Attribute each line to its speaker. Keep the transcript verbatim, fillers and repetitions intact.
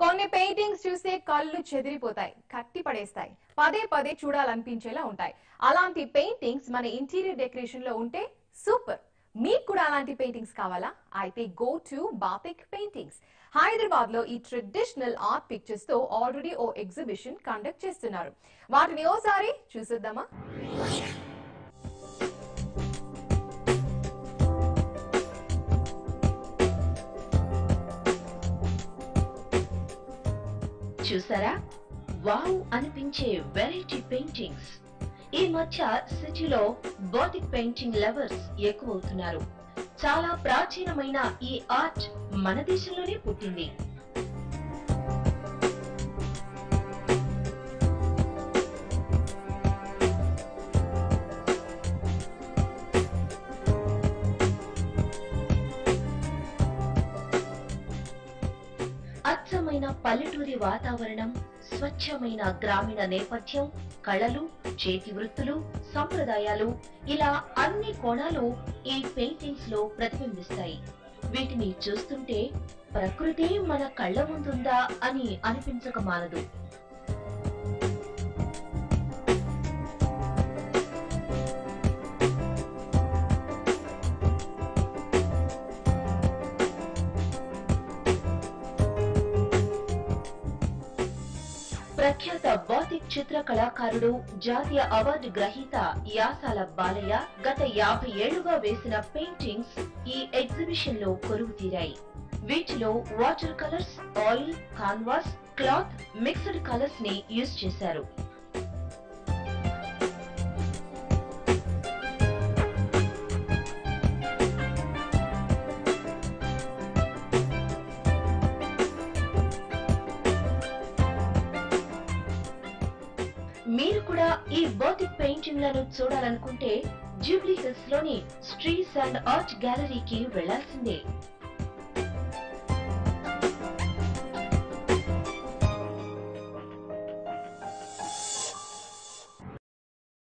Speaker 1: కొన్ని పెయింటింగ్స్ చూస్తే కళ్ళు చెదిరిపోతాయి, కట్టి పడేస్తాయి, పదే పదే చూడాలనిపించేలా ఉంటాయి. అలాంటి పెయింటింగ్స్ మన ఇంటీరియర్ డెకరేషన్ లో ఉంటే సూపర్. మీకు కూడా అలాంటి పెయింటింగ్స్ కావాలా? అయితే go to batik paintings. Hyderabad లో ఈ ట్రెడిషనల్ ఆర్ట్ పిక్చర్స్ తో ఆల్రెడీ ఓ ఎగ్జిబిషన్ కండక్ట్ చేస్తున్నారు. వాటిని ఓసారి చూసేద్దామా?
Speaker 2: చూసారా, వావ్ అనిపించే వెరైటీ పెయింటింగ్స్. ఈ మధ్య సిటీలో బాటిక్ పెయింటింగ్ లవర్స్ ఎక్కువవుతున్నారు. చాలా ప్రాచీనమైన ఈ ఆర్ట్ మన దేశంలోనే పుట్టింది. అచ్చమైన పల్లెటూరి వాతావరణం, స్వచ్ఛమైన గ్రామీణ నేపథ్యం, కళలు, చేతి వృత్తులు, సంప్రదాయాలు, ఇలా అన్ని కోణాలు ఈ పెయింటింగ్స్ లో ప్రతిబింబిస్తాయి. వీటిని చూస్తుంటే ప్రకృతి మన కళ్ళ ముందుందా అని అనిపించక మానదు. ప్రఖ్యాత బాతిక్ చిత్ర కళాకారుడు, జాతీయ అవార్డు గ్రహీత యాసాల బాలయ్య గత యాభై ఏళ్లుగా వేసిన పెయింటింగ్స్ ఈ ఎగ్జిబిషన్ లో కొలువు తీరాయి. వీటిలో water colours, oil, canvas, cloth, mixed colours ని యూజ్ చేశారు. మీరు కూడా ఈ బాటిక్ పెయింటింగ్ లను చూడాలనుకుంటే జూబ్లీ హిల్స్ లోని స్ట్రీట్స్ అండ్ ఆర్ట్ గ్యాలరీకి వెళ్లాల్సిందే.